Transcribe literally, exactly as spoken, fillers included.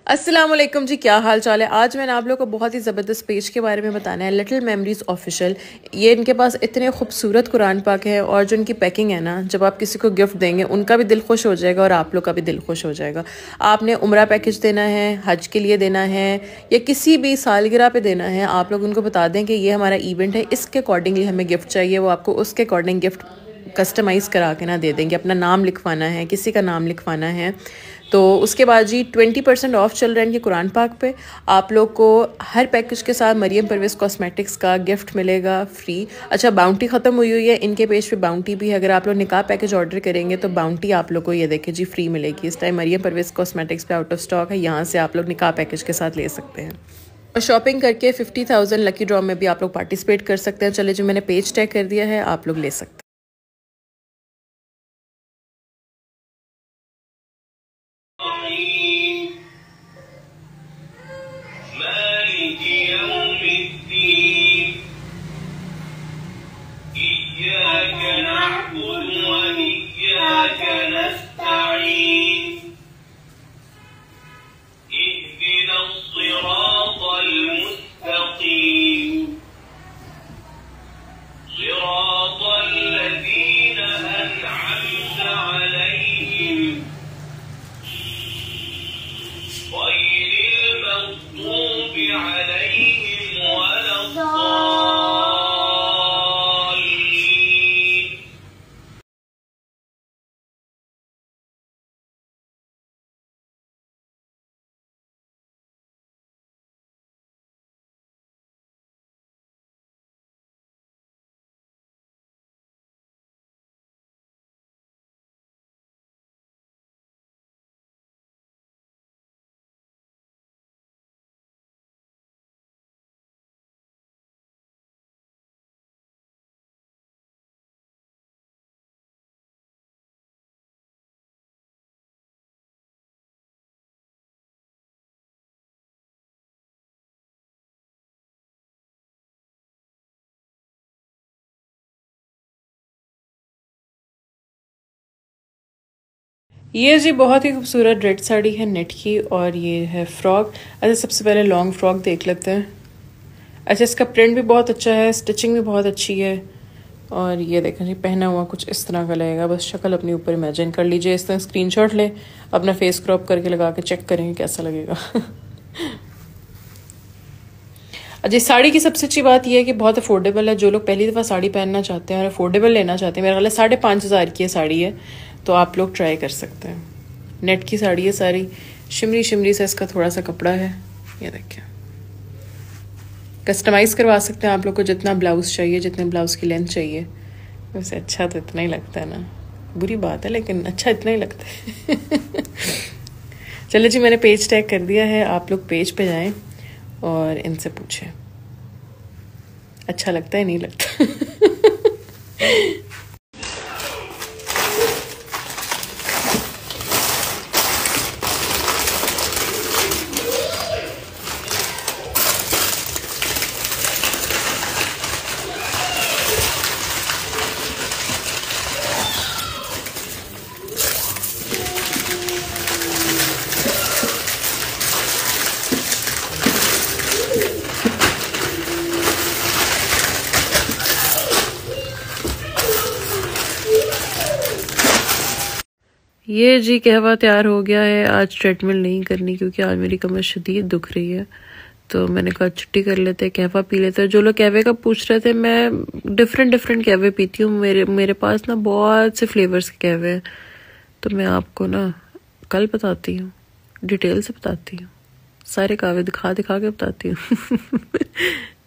अस्सलाम वालेकुम जी, क्या हाल चाल है। आज मैंने आप लोगों को बहुत ही ज़बरदस्त पेज के बारे में बताना है, लिटिल मेमोरीज़ ऑफिशियल। ये इनके पास इतने खूबसूरत कुरान पाक है और जो इनकी पैकिंग है ना, जब आप किसी को गिफ्ट देंगे उनका भी दिल खुश हो जाएगा और आप लोग का भी दिल खुश हो जाएगा। आपने उम्रा पैकेज देना है, हज के लिए देना है या किसी भी सालगिरह पे देना है, आप लोग उनको बता दें कि ये हमारा इवेंट है, इसके अकॉर्डिंगली हमें गिफ्ट चाहिए। वो आपको उसके अकॉर्डिंग गिफ्ट कस्टमाइज़ करा के ना दे देंगे। अपना नाम लिखवाना है, किसी का नाम लिखवाना है, तो उसके बाद जी ट्वेंटी परसेंट ऑफ चल रहा है इनके कुरान पाक पे। आप लोग को हर पैकेज के साथ मरियम परवेज़ कॉस्मेटिक्स का गिफ्ट मिलेगा फ्री। अच्छा, बाउंटी ख़त्म हुई हुई है, इनके पेज पे बाउंटी भी है। अगर आप लोग निकाह पैकेज ऑर्डर करेंगे तो बाउंटी आप लोग को ये देखें जी फ्री मिलेगी। इस टाइम मरियम परवेज़ कॉस्मेटिक्स पे आउट ऑफ स्टॉक है, यहाँ से आप लोग निकाह पैकेज के साथ ले सकते हैं। और शॉपिंग करके फिफ्टी थाउजेंड लकी ड्रॉ में भी आप लोग पार्टिसिपेट कर सकते हैं। चले जी, मैंने पेज टैग कर दिया है, आप लोग ले सकते हैं। ये जी बहुत ही खूबसूरत रेड साड़ी है नेट की, और ये है फ्रॉक। अच्छा, सबसे पहले लॉन्ग फ्रॉक देख लेते हैं। अच्छा, इसका प्रिंट भी बहुत अच्छा है, स्टिचिंग भी बहुत अच्छी है। और ये देखें जी, पहना हुआ कुछ इस तरह का लगेगा। बस शक्ल अपने ऊपर इमेजिन कर लीजिए। इस तरह स्क्रीनशॉट ले, अपना फेस क्रॉप करके लगा के चेक करेंगे कैसा लगेगा। अच्छा, साड़ी की सबसे अच्छी बात यह है कि बहुत अफोर्डेबल है। जो लोग पहली दफ़ा साड़ी पहनना चाहते हैं और अफोर्डेबल लेना चाहते हैं, मेरा ख्याल है साढ़े पाँच हज़ार की साड़ी है, तो आप लोग ट्राई कर सकते हैं। नेट की साड़ी है सारी, शिमरी शिमरी से इसका थोड़ा सा कपड़ा है। ये देखिए, कस्टमाइज़ करवा सकते हैं आप लोग को जितना ब्लाउज़ चाहिए, जितने ब्लाउज़ की लेंथ चाहिए। वैसे अच्छा तो इतना ही लगता है ना, बुरी बात है लेकिन अच्छा इतना ही लगता है। चलो जी, मैंने पेज टैग कर दिया है, आप लोग पेज पे जाएं और इनसे पूछें अच्छा लगता है नहीं लगता। ये जी कहवा तैयार हो गया है। आज ट्रेडमिल नहीं करनी क्योंकि आज मेरी कमर शदीद दुख रही है, तो मैंने कहा छुट्टी कर लेते, कहवा पी लेते। जो लोग कहवे का पूछ रहे थे, मैं डिफरेंट डिफरेंट कहवे पीती हूँ। मेरे मेरे पास ना बहुत से फ्लेवर्स के कहवे हैं, तो मैं आपको ना कल बताती हूँ, डिटेल से बताती हूँ, सारे कहवे दिखा दिखा के बताती हूँ।